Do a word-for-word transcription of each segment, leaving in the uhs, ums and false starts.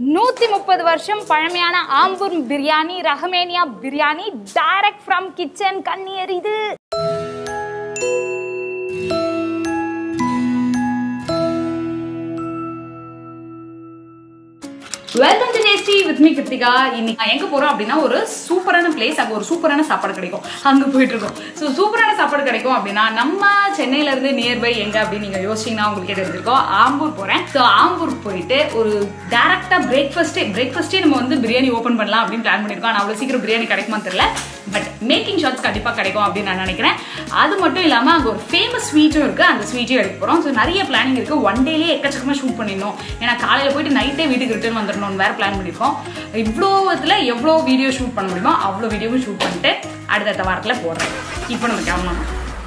நூற்றி முப்பது வருஷம் பழமையான Ambur biryani, Rahmaniya biryani, direct from kitchen கண்ணீர் இது. Welcome to tasty with me Kiruthika. இன்னைக்கு எங்க போறோம் அப்படின்னா ஒரு சூப்பரான பிளேஸ். அங்க ஒரு சூப்பரான சாப்பாடு கிடைக்கும். அங்க போயிட்டு இருக்கோம். ஸோ சூப்பரான சாப்பாடு கிடைக்கும் அப்படின்னா நம்ம சென்னையில இருந்து நியர்பை எங்க அப்படின்னு நீங்க யோசிச்சீங்கன்னா உங்களுக்கு தெரிஞ்சிருக்கோம். ஆம்பூர் போறேன். ஸோ ஆம்பூர் போயிட்டு ஒரு டேரக்டா பிரேக்ஃபாஸ்டே பிரேக்ஃபாஸ்டே நம்ம வந்து பிரியாணி ஓப்பன் பண்ணலாம் அப்படின்னு பிளான் பண்ணிருக்கோம். ஆனால் அவ்வளவு சீக்கிரம் பிரியாணி கிடைக்குமான்னு தெரியல. பட் மேக்கிங் ஷாட்ஸ் கண்டிப்பா கிடைக்கும் அப்படின்னு நான் நினைக்கிறேன். அது மட்டும் இல்லாம அங்க ஒரு ஃபேமஸ் ஸ்வீட்டும் இருக்கு. அந்த ஸ்வீட்டையும் எடுக்க போறோம். ஸோ நிறைய பிளானிங் இருக்கு. ஒன் டேலேயே எக்கச்சக்கமா ஷூட் பண்ணிடணும். ஏன்னா காலையில போயிட்டு நைட்டே வீட்டுக்கு ரிட்டர்ன் வந்துடணும் வேற பிளான் பண்ணிருக்கோம். இவ்வளோ இதுல எவ்வளோ வீடியோ ஷூட் பண்ண முடியுமோ அவ்வளோ வீடியோவும் ஷூட் பண்ணிட்டு அடுத்த வாரத்துல போடுறேன். இப்போ நம்ம கிளம்பலாம்.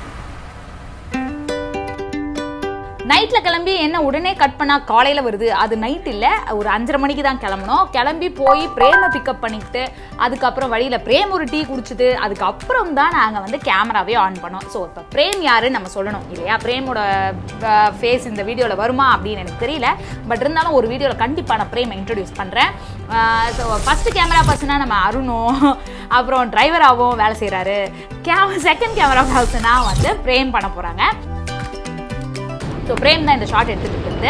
நைட்ல கிளம்பி என்ன உடனே கட் பண்ணா காலையில வருது. அது நைட் இல்ல, ஒரு அஞ்சரை மணிக்கு தான் கிளம்பணும். கிளம்பி போய் பிரேமை பிக்கப் பண்ணிக்கிட்டு அதுக்கப்புறம் வழியில பிரேம் ஒரு டீ குடிச்சிட்டு அதுக்கப்புறம் தான் நாங்க வந்து கேமராவே ஆன் பண்ணோம். ஸோ இப்போ பிரேம் யாருன்னு நம்ம சொல்லணும் இல்லையா? பிரேமோட ஃபேஸ் இந்த வீடியோல வருமா அப்படின்னு எனக்கு தெரியல. பட் இருந்தாலும் ஒரு வீடியோல கண்டிப்பா நான் பிரேமை இன்ட்ரோடியூஸ் பண்றேன். ஸோ ஃபர்ஸ்ட் கேமரா பர்சனா நம்ம அருணும், அப்புறம் டிரைவராகவும் வேலை செய்யறாரு. செகண்ட் கேமரா பர்சனா வந்து பிரேம் பண்ண போறாங்க. ஸோ பிரேம் தான் இந்த ஷாட் எடுத்துட்டு இருக்கு.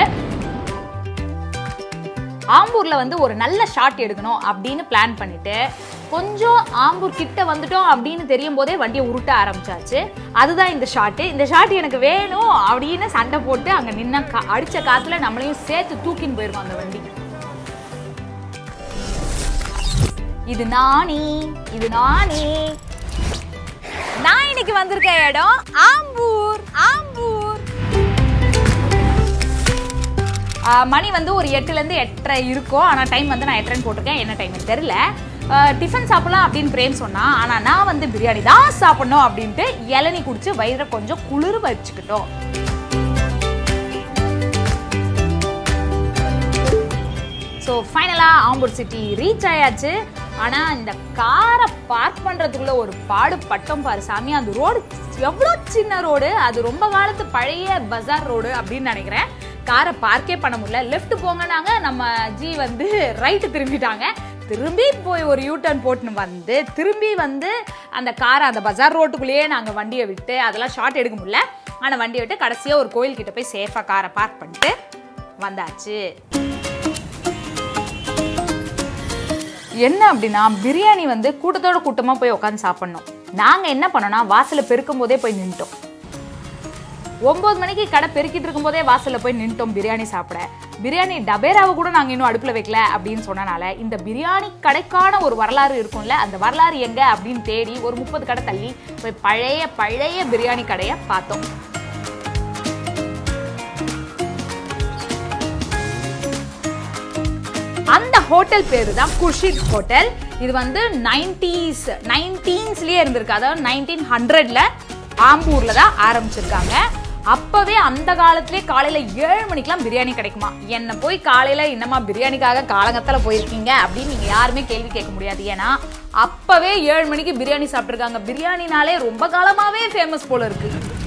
ஆம்பூர்ல வந்து ஒரு நல்ல ஷாட் எடுக்கணும் அப்படின்னு பிளான் பண்ணிட்டு கொஞ்சம் ஆம்பூர் கிட்ட வந்துட்டோம் அப்படின்னு தெரியும் போதே வண்டியை உருட்ட ஆரம்பிச்சாச்சு. அதுதான் இந்த ஷாட்டு. இந்த ஷாட் எனக்கு வேணும் அப்படின்னு சண்டை போட்டு அங்க நின்ன அடிச்ச காத்துல நம்மளையும் சேர்த்து தூக்கின்னு போயிருவோம் அந்த வண்டி. இது நானி இது நானி நான் இன்னைக்கு வந்திருக்க இடம் ஆம்பூர். ஆம்பூர் மணி வந்து ஒரு எட்டுலேருந்து எட்டரை இருக்கும். ஆனால் டைம் வந்து நான் எட்டரைன்னு போட்டிருக்கேன். என்ன டைம் தெரியல. டிஃபன் சாப்பிடலாம் அப்படின்னு பிரேம் சொன்னா. ஆனால் நான் வந்து பிரியாணி தான் சாப்பிடணும் அப்படின்ட்டு இளநீ குடிச்சு வயிறை கொஞ்சம் குளிர் வச்சுக்கிட்டோம். ஸோ ஃபைனலாக ஆம்பூர் சிட்டி ரீச் ஆயாச்சு. ஆனால் இந்த காரை பார்க் பண்ணுறதுக்குள்ள ஒரு பாடு பட்டம் பாரு சாமி. அந்த ரோடு எவ்வளோ சின்ன ரோடு. அது ரொம்ப காலத்து பழைய பஜார் ரோடு அப்படின்னு நினைக்கிறேன். காரை பார்க்கே பண்ண முடியல. லெஃப்ட் போங்கன்னாங்க, நம்ம ஜி வந்து ரைட்டு திரும்பிட்டாங்க. திரும்பி போய் ஒரு யூ டர்ன் போட்டுன்னு வந்து திரும்பி வந்து அந்த காரை அந்த பஜார் ரோட்டுக்குள்ளேயே நாங்கள் வண்டியை விட்டு அதெல்லாம் ஷார்ட் எடுக்க முடியல. ஆனால் வண்டியை விட்டு கடைசியாக ஒரு கோயில்கிட்ட போய் சேஃபாக காரை பார்க் பண்ணிட்டு வந்தாச்சு. என்ன அப்படின்னா பிரியாணி வந்து கூட்டத்தோட கூட்டமாக போய் உட்காந்து சாப்பிட்ணும். நாங்கள் என்ன பண்ணோம்னா வாசலை பெருக்கும் போதே போய் நின்ட்டோம். ஒன்பது மணிக்கு கடை பெருக்கிட்டு இருக்கும் போதே வாசல்ல போய் நின்ட்டோம் பிரியாணி சாப்பிட. பிரியாணி டபேராவை கூட நாங்கள் இன்னும் அடுப்பில் வைக்கல அப்படின்னு சொன்னனால இந்த பிரியாணி கடைக்கான ஒரு வரலாறு இருக்கும்ல, அந்த வரலாறு எங்க அப்படின்னு தேடி ஒரு முப்பது கடை தள்ளி போய் பழைய பழைய பிரியாணி கடையை பார்த்தோம். அந்த ஹோட்டல் பேரு தான் குஷித் ஹோட்டல். இது வந்து நைன்டீஸ் நைன்டீன்ஸ்லயே இருந்திருக்கு. அதாவது நைன்டீன் ஹண்ட்ரட்ல ஆம்பூர்ல தான் ஆரம்பிச்சிருக்காங்க. அப்பவே அந்த காலத்திலே காலையில ஏழு மணிக்கெல்லாம் பிரியாணி கிடைக்குமா? என்ன போய் காலையில என்னமா பிரியாணிக்காக காலங்கத்தால போயிருக்கீங்க அப்படின்னு நீங்க யாருமே கேள்வி கேட்க முடியாது. ஏன்னா அப்பவே ஏழு மணிக்கு பிரியாணி சாப்பிட்டுருக்காங்க. பிரியாணினாலே ரொம்ப காலமாவே ஃபேமஸ் போல இருக்கு.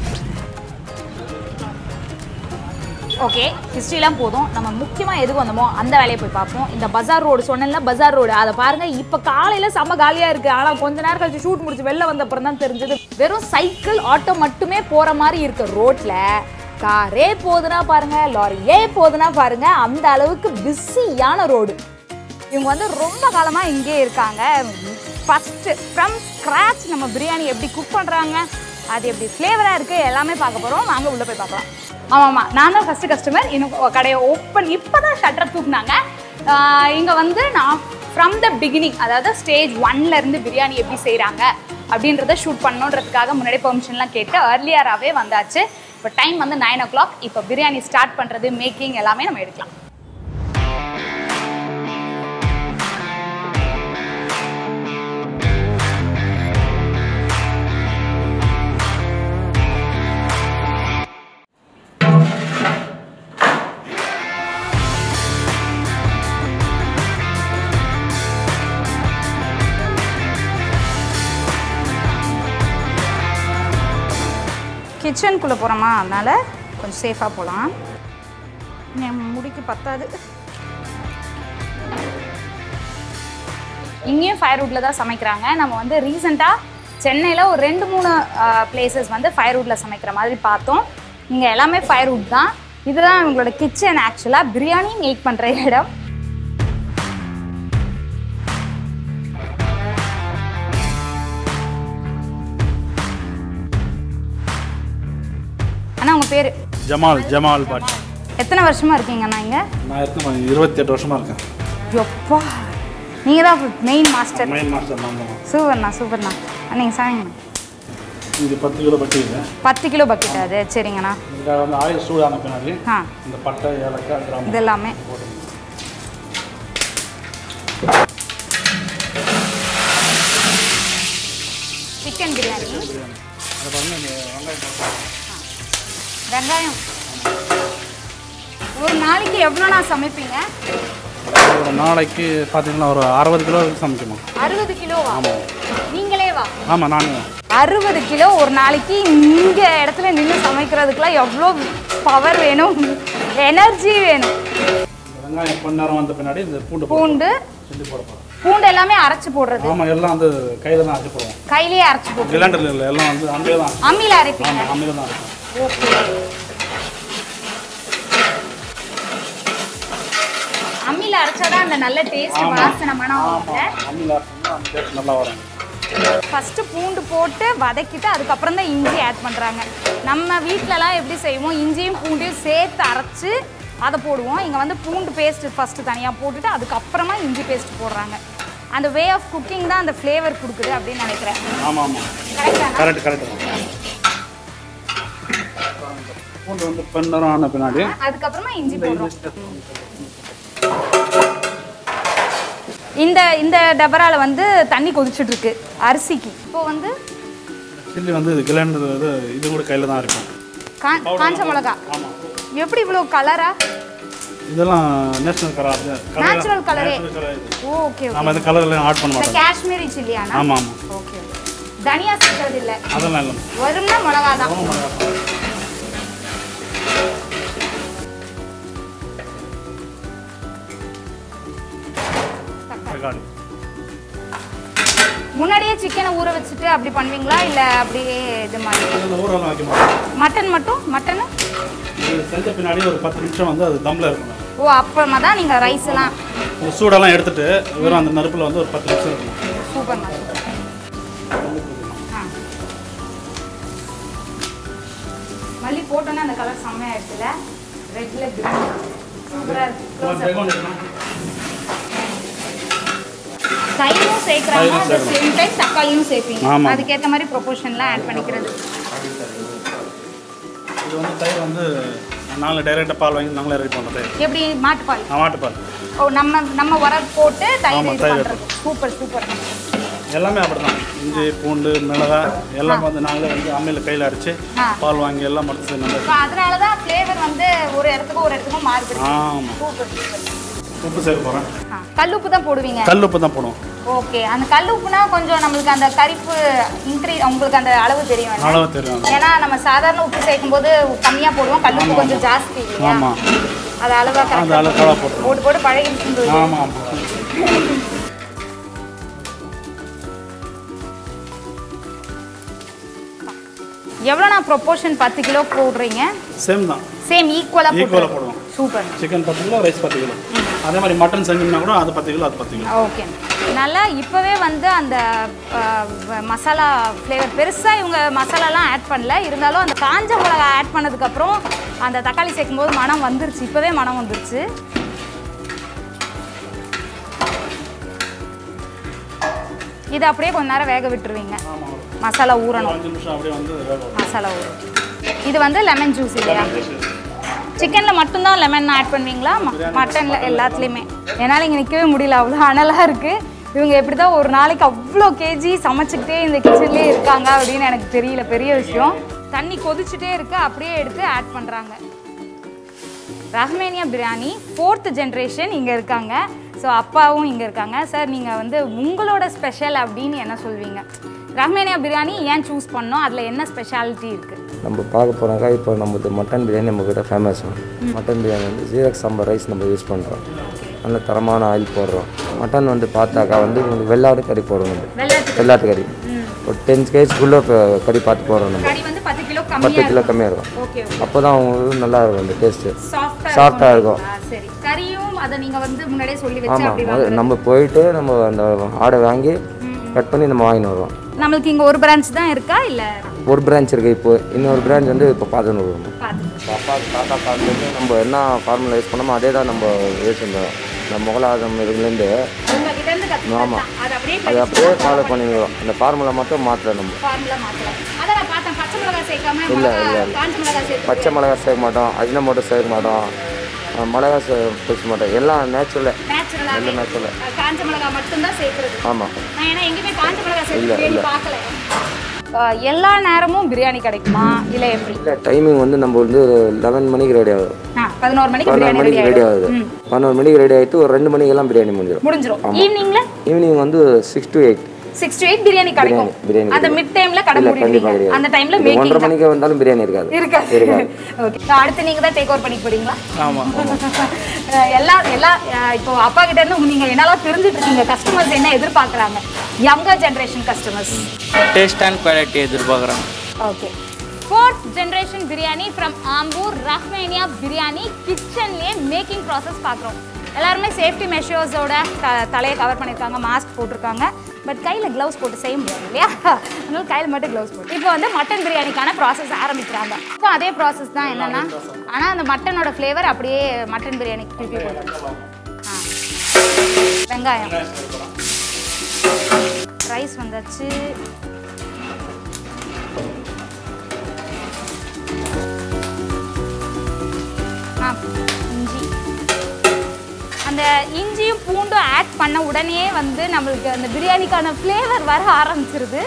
ஓகே, ஹிஸ்ட்ரிலாம் போதும். நம்ம முக்கியமாக எதுக்கு வந்தோமோ அந்த வேலையை போய் பார்ப்போம். இந்த பஜார் ரோடு சொன்னேன்ல, பஜார் ரோடு அதை பாருங்க. இப்போ காலையில் செம்ம காலியாக இருக்குது. ஆனால் கொஞ்ச நேரம் கழிச்சு ஷூட் முடிச்சு வெளில வந்த அப்புறம் தான் தெரிஞ்சது வெறும் சைக்கிள் ஆட்டோ மட்டுமே போகிற மாதிரி இருக்க ரோட்டில் காரே போகுதுன்னா பாருங்க, லாரியே போகுதுன்னா பாருங்க, அந்த அளவுக்கு பிஸியான ரோடு. இவங்க வந்து ரொம்ப காலமாக இங்கே இருக்காங்க. ஃபஸ்ட்டு ஃப்ரம் ஸ்க்ராச் நம்ம பிரியாணி எப்படி குக் பண்ணுறாங்க, அது எப்படி ஃப்ளேவராக இருக்குது எல்லாமே பார்க்க போகிறோம். நாங்கள் உள்ளே போய் பார்க்கலாம். ஆமாம்மா, நான் தான் ஃபஸ்ட்டு கஸ்டமர். இன்னும் கடையை ஓப்பன் இப்போ தான் ஷட்டர் தூக்குனாங்க. இங்கே வந்து நான் ஃப்ரம் த பிகினிங், அதாவது ஸ்டேஜ் ஒன்லேருந்து பிரியாணி எப்படி செய்கிறாங்க அப்படின்றத ஷூட் பண்ணணுன்றதுக்காக முன்னாடி பெர்மிஷன்லாம் கேட்டு ஏர்லியராகவே வந்தாச்சு. இப்போ டைம் வந்து நைன் ஓ கிளாக். இப்போ பிரியாணி ஸ்டார்ட் பண்ணுறது, மேக்கிங் எல்லாமே நம்ம எடுக்கலாம். கிச்சனுக்குள்ளே போகிறோமா, அதனால் கொஞ்சம் சேஃபாக போகலாம். என் முடிக்கு பத்தாது. இங்கேயும் ஃபயர்வுட்ல தான் சமைக்கிறாங்க. நம்ம வந்து ரீசெண்டாக சென்னையில் ஒரு ரெண்டு மூணு பிளேசஸ் வந்து ஃபயர்வுட்டில் சமைக்கிற மாதிரி பார்த்தோம். இங்கே எல்லாமே ஃபயர்வுட் தான். இதுதான் இவங்களோட கிச்சன். ஆக்சுவலாக பிரியாணி மேக் பண்ணுற இடம். அண்ணா உங்கள் பேர்? ஜமால். ஜமால் பாட். எத்தனை வருஷமாக இருக்கீங்கண்ணா இங்கே? நான் எத்தனை இருபத்தி எட்டு வருஷமாக இருக்கேன். எப்பா, நீங்கள் தான் மெயின் மாஸ்டர். மெயின் மாஸ்டர் நான் தான். சூப்பர்ண்ணா சூப்பர்ண்ணா. நீங்கள் சாமிங்கண்ணா. இது பத்து கிலோ பக்கெட். பத்து கிலோ பக்கெட் அது. சரிங்கண்ணா. இதில் வந்து ஆயில் சூடான பின்னாடி ஆ இந்த பட்டை ஏலக்காய் கிராம்பு இது எல்லாமே சிக்கன் பிரியாணி. அதை பாருங்கள், இந்த வெங்காயம் வெங்காயம். ஒரு நாளைக்கு எவ்வளோண்ணா சமைப்பீங்க? ஒரு நாளைக்கு பார்த்தீங்கன்னா ஒரு அறுபது கிலோ சமைக்குமா? அறுபது கிலோவா? ஆமாம். நீங்களே வா? ஆமாம், நான் அறுபது கிலோ ஒரு நாளைக்கு இங்கே இடத்துல நின்று சமைக்கிறதுக்குலாம் எவ்வளோ பவர் வேணும், எனர்ஜி வேணும். வெங்காயம் கொஞ்ச நேரம் வந்த பின்னாடி இந்த பூண்டு பூண்டு செஞ்சு போட போகிறோம். பூண்டு எல்லாமே அரைச்சி போடுறது? ஆமாம், எல்லாம் வந்து கையில் தான் அரைச்சி போடுவோம். கையிலேயே அரைச்சி போடுவோம்? கிளைண்டரில் இல்லை, எல்லாம் வந்து அம்மியில் தான். அம்மியில் அரைப்பீங்க? ஆமாம், அம்மியில் தான் அரைப்போம். ஓகே. அம்மியில் அரைச்சாதான் அந்த நல்ல டேஸ்ட் வாசனை மனம் வரும்ல. அம்மியில் அரைச்சோம்னா அந்த டேஸ்ட் நல்லா வரும். ஃபஸ்ட்டு பூண்டு போட்டு வதக்கிட்டு அதுக்கப்புறம் தான் இஞ்சி ஆட் பண்ணுறாங்க. நம்ம வீட்டிலலாம் எப்படி செய்வோம், இஞ்சியும் பூண்டையும் சேர்த்து அரைச்சி அதை போடுவோம். இங்கே வந்து பூண்டு பேஸ்ட்டு ஃபஸ்ட்டு தனியாக போட்டுட்டு அதுக்கப்புறமா இஞ்சி பேஸ்ட் போடுறாங்க. அந்த வே ஆஃப் குக்கிங் தான் அந்த ஃப்ளேவர் கொடுக்குது அப்படின்னு நினைக்கிறேன். ஆமாம் ஆமாம், கரெக்ட் கரெக்ட். பூண்டு வந்து கொஞ்ச நேரம் ஆன பின்னாடி அதுக்கப்புறமா இஞ்சி போடுறோம். இந்த இந்த டபரால வந்து தண்ணி கொதிச்சுட்டு இருக்கு அரிசிக்கு. இப்போ வந்து சில்லி வந்து கிளைண்டர் இது இது கூட கையில் தான் இருக்கும். காஞ்ச மிளகா. ஆமாம். எப்படி இவ்வளோ கலரா? இதெல்லாம் நேஷனல் கலர். நேச்சுரல் கலரே. ஓகே. நாம இந்த கலர்ல ஆட் பண்ண மாட்டோம். காஷ்மீரி சில்லியானா? ஆமா ஆமா. ஓகே. தனியா சேர்க்கிறது இல்ல? அதெல்லாம் இல்ல. வெறும்னா மிளகா தான். தக்காளி. முன்னாடியே சிக்கனை ஊற வச்சுட்டு அப்படி பண்ணுவீங்களா இல்ல அப்படியே இது மாதிரி? ஊறலாம் வைக்க மாட்டோம். மட்டன் மட்டும்? மட்டன் இது செஞ்ச பின்னாடி ஒரு பத்து நிமிஷம் வந்து அது தம்ல இருக்கணும். ஓ, அப்புறமா தான் நீங்க ரைஸ் எல்லாம் சூடெல்லாம் எடுத்துட்டு வெறும் அந்த நறுப்புல வந்து ஒரு பத்து நிமிஷம் இருக்கணும். Super super. மல்லி போட்டோன்னா அந்த கலர் செம்மையா இருக்குல்ல. ரெட்ல கிரீன் சூப்பரா இருக்கு. தயிரும் சேர்க்கறாங்க, அந்த சேம் டைம் தக்காளியும் சேர்ப்பீங்க. அதுக்கு ஏத்த மாதிரி ப்ரொபோர்ஷன்லாம் ஆட் பண்ணிக்கிறது. இது வந்து தயிர் வந்து நாங்களே டைரக்டா பால் வாங்கி நாங்களே ரெடி பண்றோம். தயிர் எப்படி? மாட்டுப்பால். மாட்டுப்பால். ஓ, நம்ம நம்ம உரம் போட்டு தயிர் ரெடி பண்றது. Super super. எல்லாமே அப்படிதான். இஞ்சி பூண்டு மிளகாய் எல்லாம் வந்து நாங்களே வந்து அம்மியில் கையில் அரைச்சி பால் வாங்கி எல்லாம் மறுத்து செய்யணும். அதனால தான் ஃப்ளேவர் வந்து ஒரு இடத்துக்கு ஒரு இடத்துக்கும் மாறுது. ஆமாம். Super super. உப்பு சேர்க்க போகிறேன். கல்லுப்பு தான் போடுவீங்க? கல்லுப்பு தான் போடுவோம். ஓகே. அந்த கல்லுப்புனா கொஞ்சம் நம்மளுக்கு அந்த கரிப்பு இன்க்ரீ உங்களுக்கு அந்த அளவு தெரியும். அளவு தெரியும். ஏன்னா நம்ம சாதாரண உப்பு சேர்க்கும் போது கம்மியாக போடுவோம், கல்லுப்பு கொஞ்சம் ஜாஸ்தி இல்லையா? ஆமாம். அது அளவாக கரெக்டாக அளவாக போட்டு போட்டு போட்டு பழகிட்டு. ஆமாம். எவ்வளோ நான் ப்ரொபோர்ஷன் பத்து கிலோ போடுறீங்க? சேம் தான். சேம் ஈக்குவலாக ஈக்குவலாக போடுவோம். சூப்பர். சிக்கன் பத்து கிலோ, ரைஸ் பத்து கிலோ. அதே மாதிரி மட்டன் செஞ்சோம்னா கூட அது பத்து கிலோ, அது பத்து கிலோ. ஓகே. நல்லா இப்போவே வந்து அந்த மசாலா ஃப்ளேவர் பெருசாக இவங்க மசாலாலாம் ஆட் பண்ணல, இருந்தாலும் அந்த காஞ்ச மிளகா ஆட் பண்ணதுக்கப்புறம் அந்த தக்காளி சேர்க்கும்போது மனம் வந்துருச்சு. இப்போவே மனம் வந்துருச்சு. இது அப்படியே கொஞ்ச நேரம் வேக விட்டுருவீங்க. மசாலா ஊறணும். மசாலா ஊறணும். இது வந்து லெமன் ஜூஸ் இல்லையா? சிக்கனில் மட்டும்தான் லெமன் ஆட் பண்ணுவீங்களா? மட்டனில் எல்லாத்துலேயுமே? என்னால் இங்கே நிற்கவே முடியல, அவ்வளோ அனலாக இருக்குது. இவங்க எப்படி தான் ஒரு நாளைக்கு அவ்வளோ கேஜி சமைச்சிக்கிட்டே இந்த கிச்சன்லேயே இருக்காங்க அப்படின்னு எனக்கு தெரியல. பெரிய விஷயம். தண்ணி கொதிச்சுட்டே இருக்கு, அப்படியே எடுத்து ஆட் பண்ணுறாங்க. ரஹ்மானியா பிரியாணி ஃபோர்த் ஜென்ரேஷன் இங்கே இருக்காங்க. ஸோ அப்பாவும் இங்கே இருக்காங்க. சார், நீங்கள் வந்து உங்களோட ஸ்பெஷல் அப்படின்னு என்ன சொல்வீங்க? ரஹ்மானியா பிரியாணி ஏன் சூஸ் பண்ணோம்? அதில் என்ன ஸ்பெஷாலிட்டி இருக்குது? நம்ம பார்க்க போனாக்கா இப்போ நம்ம மட்டன் பிரியாணி நம்மக்கிட்ட ஃபேமஸ். மட்டன் பிரியாணி வந்து ஜீரக சாம்பார் ரைஸ் நம்ம யூஸ் பண்ணுறோம். நல்ல தரமான ஆயில் போடுறோம். மட்டன் வந்து பார்த்தாக்கா வந்து உங்களுக்கு வெள்ளாடு கறி போடுறோம் நம்ம வெள்ளாட்டு கறி ஒரு டென் கேஜிக்குள்ளே கறி பார்த்து போடுறோம் நம்ம பத்து கிலோ கம்மியாக இருக்கும் அப்போ தான் அவங்களுக்கு நல்லா இருக்கும் அந்த டேஸ்ட்டு சாஃப்டாக இருக்கும். ஆமாம் நம்ம போயிட்டு நம்ம அந்த ஆடை வாங்கி கட் பண்ணி நம்ம வாங்கின்னு வருவோம். நம்மளுக்கு இங்கே ஒரு பிரான்ச் தான் இருக்கா இல்லை ஒரு பிரான்ச் இருக்குது. இப்போ இன்னொரு பிரான்ச் வந்து இப்போ பார்த்துன்னு வருவோம். அப்பா தாத்தா காலத்துலேருந்து நம்ம என்ன ஃபார்முலா யூஸ் பண்ணோமோ அதே தான் நம்ம யூஸ் பண்ணுறோம். இந்த முகலாதம் இதுலேருந்து ஆமாம் அதை அப்படியே ஃபாலோ பண்ணிடுவோம். அந்த ஃபார்முலா மட்டும் மாற்றலாம் நம்ம. இல்லை இல்லை பச்சை மிளகா சேர்க்க மாட்டோம், அஜின மட்டும் சேர்க்க மாட்டோம், மிளகா சேர்க்க மாட்டோம், எல்லாம் நேச்சுரல் எல்லாம் நேச்சுரல். ஆமாம் இல்லை இல்லை எல்லா நேரமும் பிரியாணி கிடைக்குமா இல்லை எப்படி? இல்லை டைமிங் வந்து நம்ம வந்து லெவன் மணிக்கு ரெடி ஆகுது, பதினோரு மணிக்கு பதினோரு மணிக்கு ரெடி ஆகுது. பதினோரு மணிக்கு ரெடி ஆகிட்டு ஒரு ரெண்டு மணிக்கெல்லாம் பிரியாணி முடிஞ்சிடும் முடிஞ்சிடும் ஈவினிங்ல ஈவினிங் வந்து six to eight six to eight biryani கிடைக்கும். அந்த மிட் டைம்ல கடை மூடிடுவீங்க. அந்த டைம்ல மேக்கிங் ஒன்றரை மணிக்கு வந்தாலும் பிரியாணி இருக்காது இருக்காது. ஓகே அடுத்து நீங்க தான் டேக் ஓவர் பண்ணி போறீங்களா? ஆமா எல்லா எல்லா இப்போ அப்பா கிட்ட இருந்து நீங்க என்னலாம் தெரிஞ்சிட்டு இருக்கீங்க? கஸ்டமர்ஸ் என்ன எதிர்பார்க்கறாங்க? Younger generation customers taste and quality எதிர்பார்க்கறாங்க. Okay fourth generation biryani from Ambur Rahamaniya Briyani கிச்சன்லயே மேக்கிங் process பார்க்குறோம். எல்லாருமே சேஃப்டி மெஷர்ஸோட தலையை கவர் பண்ணியிருக்காங்க, மாஸ்க் போட்டிருக்காங்க. பட் கையில் க்ளவுஸ் போட்டு செய்ய முடியாது இல்லையா? அதனால கையில் மட்டும் க்ளவுஸ் போட்டு இப்போ வந்து மட்டன் பிரியாணிக்கான ப்ராசஸ் ஆரம்பிக்கிறாங்க. இப்போ அதே ப்ராசஸ் தான் என்னென்னா, ஆனால் அந்த மட்டனோட ஃப்ளேவர் அப்படியே மட்டன் பிரியாணிக்கு திருப்பி போட்டுருக்கோம். ஆ வெங்காயம் ரைஸ் வந்தாச்சு. ஆ இஞ்சி அந்த இஞ்சியும் பூண்டும் ஆட் பண்ண உடனே வந்து நம்மளுக்கு அந்த பிரியாணிக்கான ஃப்ளேவர் வர ஆரம்பிச்சிருது.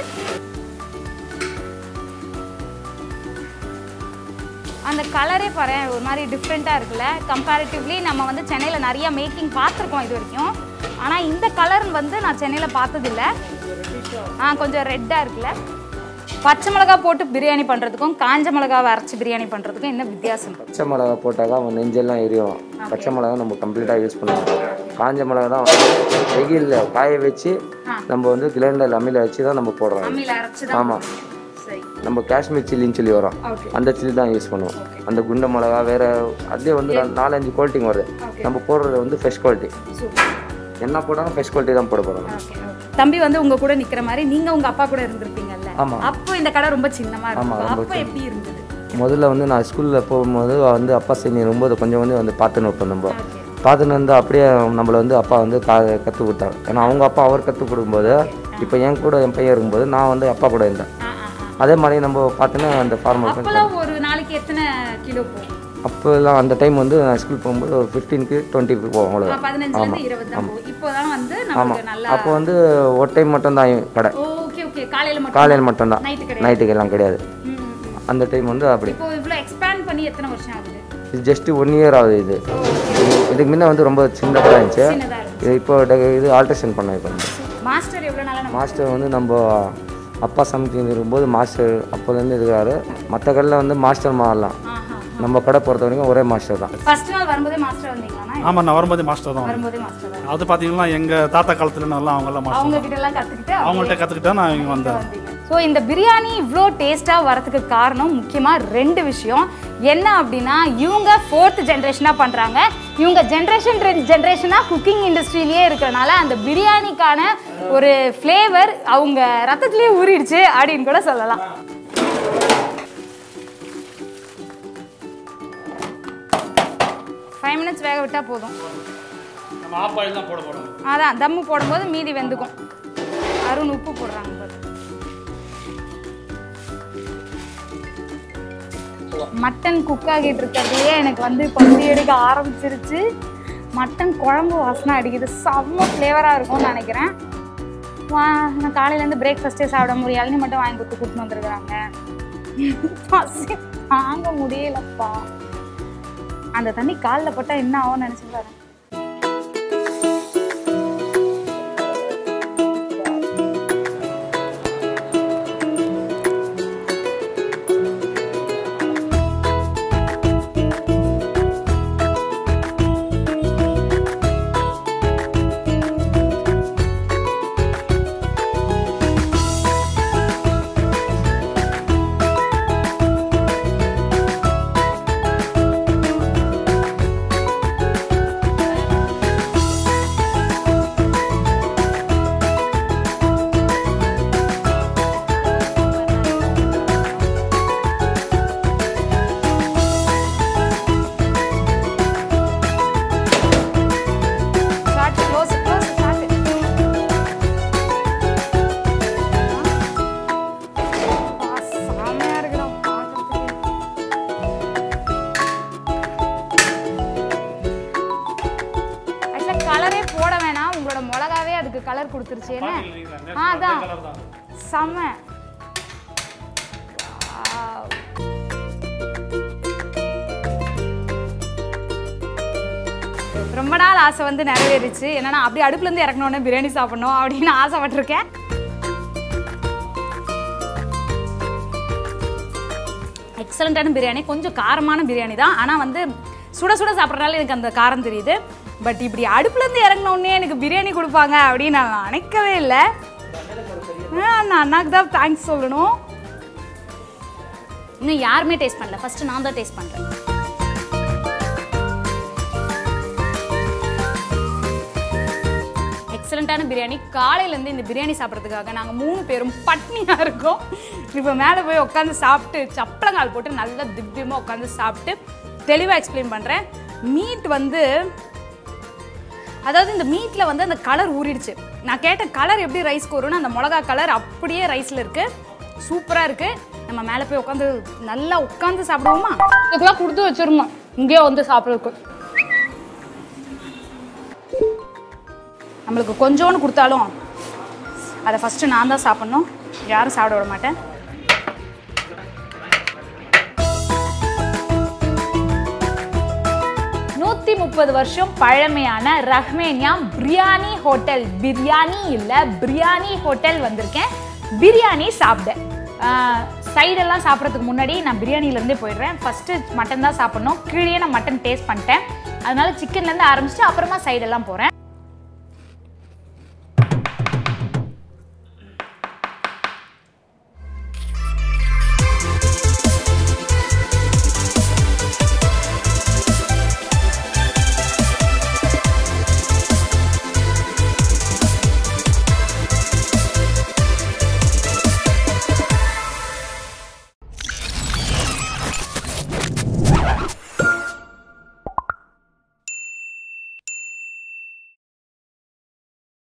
அந்த கலரே பாரு ஒரு மாதிரி டிஃப்ரெண்ட்டாக இருக்குல்ல. கம்பேரிட்டிவ்லி நம்ம வந்து சென்னையில் நிறைய மேக்கிங் பார்த்துருக்கோம் இது வரைக்கும். ஆனால் இந்த கலர் வந்து நான் சென்னையில் பார்த்ததில்ல. ஆ கொஞ்சம் ரெட்டாக இருக்குல்ல. பச்சை மிளகா போட்டு பிரியாணி பண்ணுறதுக்கும் காஞ்ச மிளகாவை அரைச்சி பிரியாணி பண்ணுறதுக்கும் என்ன வித்தியாசம்? பச்சை மிளகா போட்டாக்கா அவன் நெஞ்செல்லாம் எரியும். பச்சை மிளகா நம்ம கம்ப்ளீட்டாக யூஸ் பண்ணுவோம். காஞ்ச மிளகா தான் வெயிலில் காய வச்சு நம்ம வந்து கிளைண்டர் அம்மியில் வச்சு தான் நம்ம போடுறோம். ஆமாம் நம்ம காஷ்மீர் சில்லின்னு சொல்லி வரோம், அந்த சில்லி தான் யூஸ் பண்ணுவோம். அந்த குண்டை மிளகா வேறு அதே வந்து நாலஞ்சு குவாலிட்டிங்க வருது. நம்ம போடுறது வந்து ஃப்ரெஷ் குவாலிட்டி. என்ன போட்டாலும் ஃப்ரெஷ் குவாலிட்டி தான் போட போகிறோம். தம்பி வந்து உங்க கூட நிக்கிற மாதிரி நீங்க உங்க அப்பா கூட இருந்திருப்பீங்கல்ல? அப்போ இந்த கடை ரொம்ப சின்னமா இருக்கும். அப்போ எப்படி இருந்தது? முதல்ல வந்து நான் ஸ்கூலில் போகும்போது வந்து அப்பா செஞ்சு ரொம்ப கொஞ்சம் வந்து வந்து பார்த்துன்னு வைப்போம். நம்ம பார்த்துன்னு வந்து அப்படியே நம்மளை வந்து அப்பா வந்து கா கற்றுக் கொடுத்தாங்க. ஏன்னா அவங்க அப்பா அவர் கற்றுக் கொடுக்கும்போது இப்போ என் கூட என் பையன் இருக்கும்போது நான் வந்து அப்பா கூட இருந்தேன். அதே மாதிரி நம்ம பார்த்தோன்னா அந்த ஃபார்மல் ஒரு நாளைக்கு எத்தனை கிலோ போகும்? அப்போல்லாம் அந்த டைம் வந்து நான் ஸ்கூல் போகும்போது ஒரு ஃபிஃப்டீனுக்கு டுவெண்ட்டிக்கு போவோம் அவ்வளோ. ஆமாம் ஆமாம் அப்போ வந்து ஒரு டைம் மட்டும்தான் கடை, காலையில் மட்டும்தான், நைட்டுக்கு எல்லாம் கிடையாது. அந்த டைம் வந்து அப்படி இது ஜஸ்ட்டு ஒன் இயர் ஆகுது. இது இதுக்கு முன்ன வந்து ரொம்ப சின்னதாக இருந்துச்சு. இது இப்போ இது ஆல்ட்ரேஷன் பண்ணோம். இப்போ மாஸ்டர் வந்து நம்ம அப்பா சமைச்சு இருக்கும்போது மாஸ்டர் அப்போலேருந்து இருக்கிறாரு. மற்ற கடையில் வந்து மாஸ்டர் மாறலாம், நம்ம கடை பொறுத்த வரைக்கும் ஒரே மாஸ்டர் தான். ஃபர்ஸ்ட் நாள் வரும்போதே மாஸ்டர் வந்தீங்களா? ஆமா நான் வரும்போதே மாஸ்டர் தான். வரும்போதே மாஸ்டர் தான். அது பாத்தீங்கன்னா எங்க தாத்தா காலத்துல நல்லா அவங்க எல்லாம் மாஸ்டர். அவங்க கிட்ட எல்லாம் கத்துக்கிட்டு அவங்கள்ட்ட கத்துக்கிட்டா நான் இங்க வந்தேன். ஸோ இந்த பிரியாணி இவ்வளோ டேஸ்ட்டாக வரதுக்கு காரணம் முக்கியமாக ரெண்டு விஷயம். என்ன அப்படின்னா, இவங்க ஃபோர்த் ஜென்ரேஷனாக பண்ணுறாங்க. இவங்க ஜென்ரேஷன் ஜென்ரேஷனாக குக்கிங் இண்டஸ்ட்ரியிலேயே இருக்கிறனால அந்த பிரியாணிக்கான ஒரு ஃப்ளேவர் அவங்க ரத்தத்துலேயே ஊறிடுச்சு அப்படின்னு கூட சொல்லலாம். ஃபைவ் மினிட்ஸ் வேக விட்டால் போதும். அதான் தம்மு போடும்போது மீதி வெந்துக்கும். அருண் உப்பு போடுறாங்க. மட்டன் குக் ஆகிட்டு இருக்கிறதுலையே எனக்கு வந்து பசி எடுக்க ஆரம்பிச்சிருச்சு. மட்டன் குழம்பு வாசனை அடிக்குது. செம்ம ஃப்ளேவராக இருக்கும்னு நினைக்கிறேன். வா நான் காலையிலேருந்து பிரேக்ஃபாஸ்ட்டே சாப்பிட முடியும். இளநீ மட்டும் வாங்கி கொடுத்து கூட்டின்னு வந்துருக்குறாங்க. பசி தாங்க முடியலப்பா. அந்த தண்ணி காலில் போட்டால் என்ன ஆகும்னு நினச்சிட்டு எனக்கு கலர் கொடுத்துருச்சு என்ன ஆ அதான் செம்ம ரொம்ப நாள் ஆசை வந்து நிறைவேறிச்சு என்னன்னா அப்படி அடுப்புலேருந்து இறக்கணுன்னே பிரியாணி சாப்பிடணும் அப்படின்னு ஆசைப்பட்டிருக்கேன் எக்ஸலண்ட்டான பிரியாணி கொஞ்சம் காரமான பிரியாணி தான் ஆனால் வந்து சுட சுட சாப்பிட்றதுனால எனக்கு அந்த காரம் தெரியுது பட் இப்படி அடுப்புலேருந்து இறங்கினோடனே எனக்கு பிரியாணி கொடுப்பாங்க அப்படின்னு நான் நினைக்கவே இல்லை அந்த அண்ணாக்கு தான் தேங்க்ஸ் சொல்லணும் இன்னும் யாருமே டேஸ்ட் பண்ணல ஃபஸ்ட்டு நான் தான் டேஸ்ட் பண்ணுறேன் எக்ஸலண்ட்டான பிரியாணி காலையிலேருந்து இந்த பிரியாணி சாப்பிட்றதுக்காக நாங்கள் மூணு பேரும் பட்னியாக இருக்கோம் இப்போ மேலே போய் உட்காந்து சாப்பிட்டு சப்பளங்கால் போட்டு நல்லா திவ்யமாக உட்காந்து சாப்பிட்டு தெளிவாக எக்ஸ்பிளைன் பண்ணுறேன் மீட் வந்து அதாவது இந்த மீட்டில் வந்து அந்த கலர் ஊறிடுச்சு நான் கேட்ட கலர் எப்படி ரைஸ்க்கு வரும்னு அந்த மிளகா கலர் அப்படியே ரைஸில் இருக்குது சூப்பராக இருக்குது நம்ம மேலே போய் உட்காந்து நல்லா உட்காந்து சாப்பிடுவோமா இதுக்கெல்லாம் கொடுத்து வச்சிருந்தோம் இங்கேயே வந்து சாப்பிட்றதுக்கு நம்மளுக்கு கொஞ்சோன்னு கொடுத்தாலும் அதை ஃபஸ்ட்டு நான் தான் சாப்பிட்ணும் யாரும் சாப்பிட விட மாட்டேன் நூற்றி முப்பது வருஷம் பழமையான ரஹ்மானியா பிரியாணி ஹோட்டல் பிரியாணி இல்லை பிரியாணி ஹோட்டல் வந்திருக்கேன் பிரியாணி சாப்பிட சைடெல்லாம் சாப்பிட்றதுக்கு முன்னாடி நான் பிரியாணிலேருந்தே போயிடுறேன் ஃபஸ்ட்டு மட்டன் தான் சாப்பிட்ணும் கீழே நான் மட்டன் டேஸ்ட் பண்ணிட்டேன் அதனால சிக்கன்லேருந்து ஆரம்பிச்சுட்டு அப்புறமா சைடெல்லாம் போகிறேன்